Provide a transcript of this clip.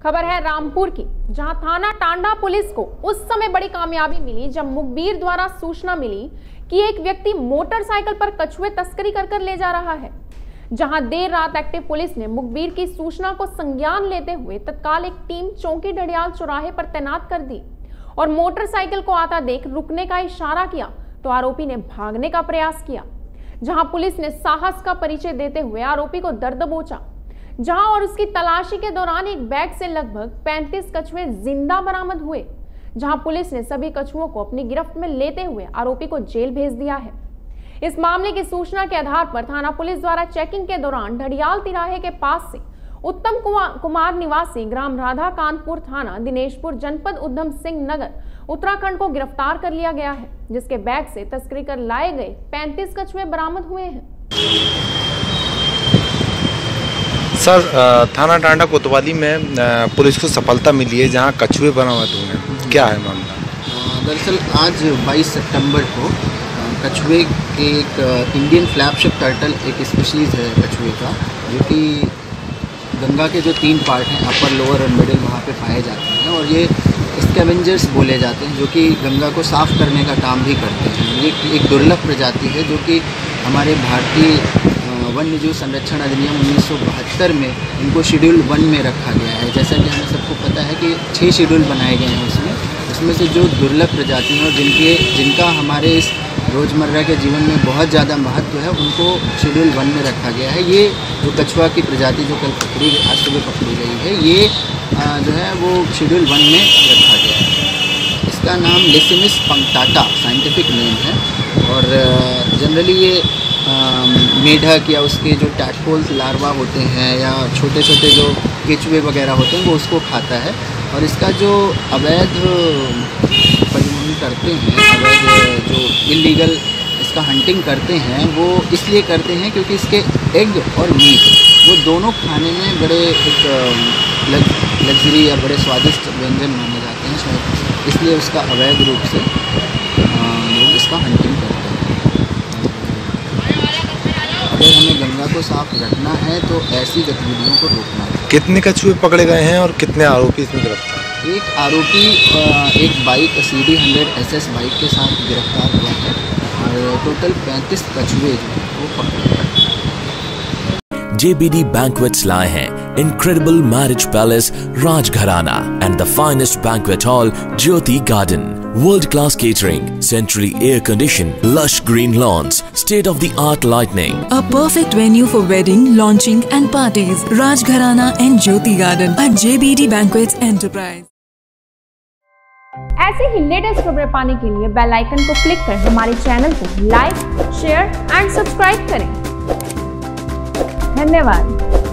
खबर है रामपुर की, जहां थाना टांडा पुलिस को उस समय बड़ी कामयाबी मिली जब मुखबिर द्वारा सूचना मिली कि एक व्यक्ति मोटरसाइकिल पर कछुए तस्करी कर ले जा रहा है। जहां देर रात एक्टिव पुलिस ने मुखबिर की सूचना को संज्ञान लेते हुए तत्काल एक टीम चौकी ढडियाल चौराहे पर तैनात कर दी और मोटरसाइकिल को आता देख रुकने का इशारा किया तो आरोपी ने भागने का प्रयास किया। जहां पुलिस ने साहस का परिचय देते हुए आरोपी को दर दबोचा, जहां और उसकी तलाशी के दौरान एक बैग से लगभग 35 कछुए जिंदा बरामद हुए। जहां पुलिस ने सभी कछुओं को अपनी गिरफ्त में लेते हुए आरोपी को जेल भेज दिया है। इस मामले की सूचना के आधार पर थाना पुलिस द्वारा चेकिंग के दौरान ढडियाल तिराहे के पास से उत्तम कुमार निवासी ग्राम राधा कानपुर थाना दिनेशपुर जनपद उधम सिंह नगर उत्तराखंड को गिरफ्तार कर लिया गया है, जिसके बैग से तस्करी कर लाए गए 35 कछुए बरामद हुए हैं। सर, थाना टांडा कोतवाली में पुलिस को सफलता मिली है जहां कछुए बरामद हुए हैं, क्या है मामला? दरअसल आज 22 सितंबर को कछुए के एक इंडियन फ्लैगशिप टर्टल एक स्पीशीज़ है कछुए का, जो कि गंगा के जो 3 पार्ट हैं, अपर, लोअर और मिडिल, वहाँ पे पाए जाते हैं और ये स्कैवेंजर्स बोले जाते हैं, जो कि गंगा को साफ़ करने का काम भी करते हैं। ये एक दुर्लभ प्रजाति है जो कि हमारे भारतीय वन्य जीव संरक्षण अधिनियम 1972 में इनको शेड्यूल 1 में रखा गया है। जैसा कि हमें सबको पता है कि 6 शेड्यूल बनाए गए हैं उसमें से जो दुर्लभ प्रजाति हैं और जिनका हमारे इस रोज़मर्रा के जीवन में बहुत ज़्यादा महत्व है, उनको शेड्यूल 1 में रखा गया है। ये जो कछुआ की प्रजाति जो आज सुबह पकड़ी गई है, ये जो है वो शेड्यूल 1 में रखा गया है। इसका नाम लिसिमिस पंक्टाटा साइंटिफिक नेम है और जनरली ये मेढक या उसके जो टैडपोल्स लार्वा होते हैं या छोटे छोटे जो केचुए वगैरह होते हैं वो उसको खाता है। और इसका जो अवैध परिवहन करते हैं, अवैध जो इलीगल इसका हंटिंग करते हैं, वो इसलिए करते हैं क्योंकि इसके एग और मीट वो दोनों खाने में बड़े एक लग्जरी या बड़े स्वादिष्ट व्यंजन माने जाते हैं शायद, इसलिए उसका अवैध रूप से लोग इसका हंटिंग करते हैं। अगर हमें गंगा को साफ रखना है तो ऐसी गतिविधियों को रोकना है। कितने कछुए पकड़े गए हैं और कितने आरोपी इसमें गिरफ्तार? एक आरोपी एक बाइक CD 100 SS बाइक के साथ गिरफ्तार हुआ है और टोटल 35 कछुए वो पकड़े गए। JBD Banquets लाए हैं incredible marriage palace Rajgharana and the finest banquet hall Jyoti Garden. World-class catering, centrally air-conditioned, lush green lawns, state-of-the-art lighting. A perfect venue for wedding, launching and parties. Rajgharana and Jyoti Garden at JBD Banquets Enterprise. ऐसे ही latest खबरें पाने के लिए bell icon को click कर हमारे channel को like, share and subscribe करें। धन्यवाद।